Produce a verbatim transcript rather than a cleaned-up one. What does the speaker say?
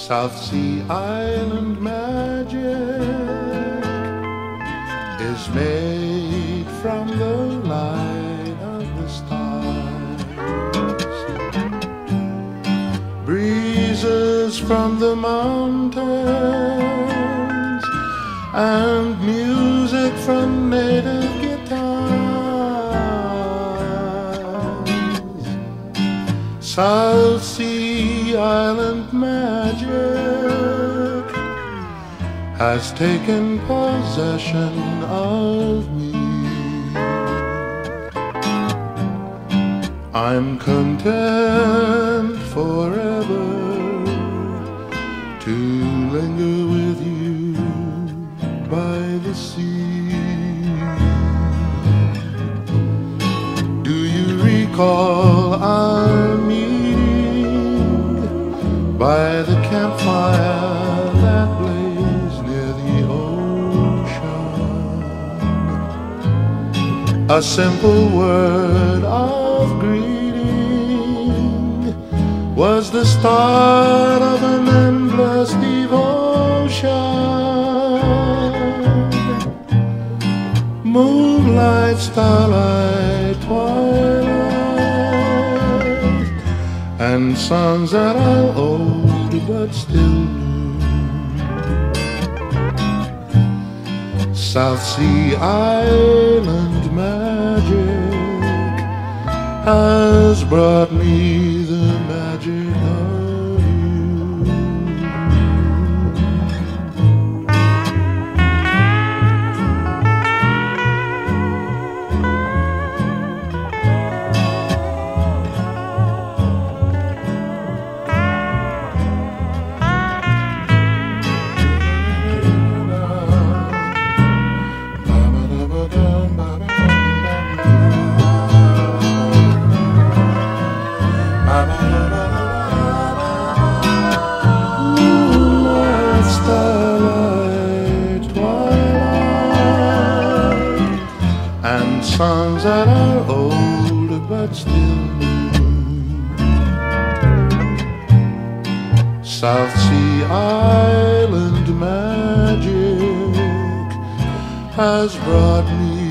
South Sea Island magic is made from the light of the stars. Breezes from the mountains and music from native guitars. South Sea Island magic has taken possession of me. I'm content forever to linger with you by the sea. Do you recall our meeting by the campfire that blazed near the ocean? A simple word of greeting was the start of an endless devotion. Moonlight, starlight, twilight, and suns that are old but still new. South Sea Island magic has brought me the magic of moonlight, starlight, twilight, and suns that are old but still new. South Sea Island magic has brought me